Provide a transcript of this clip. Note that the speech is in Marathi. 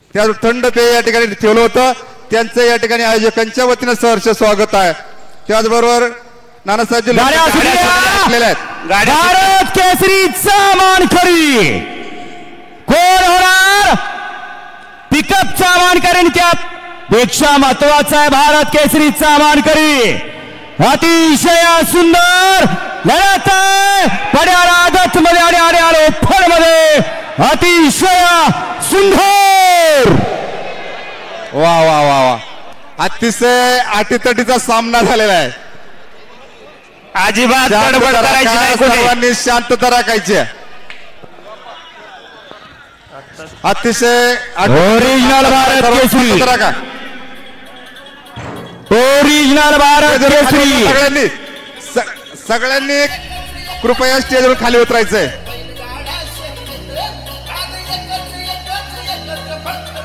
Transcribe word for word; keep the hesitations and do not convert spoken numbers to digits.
त्या थंड पेय या ठिकाणी ठेवलं होतं त्यांचं या ठिकाणी आयोजकांच्या वतीनं सहर्ष स्वागत आहे। त्याचबरोबर नानासाहेब भारत केसरीचा मानकरी कोण होणार? पिकअपचा मानकरी त्यापेक्षा महत्वाचा आहे भारत केसरीचा मानकरी। अतिशय सुंदर लढत आहे पड्याला आदत मध्ये आणि आणि आलो फळ मध्ये अतिशय सुंदर। वा वा वा वा अतिशय आटीतटीचा सामना झालेला आहे। अजिबात गडबड करायची नाही, सर्वांनी शांतता राखायची। अतिशय ओरिजिनल भारत केसरी ओरिजिनल भारत केसरी। सगळ्यांनी सगळ्यांनी कृपया स्टेजवर खाली उतरायचंय।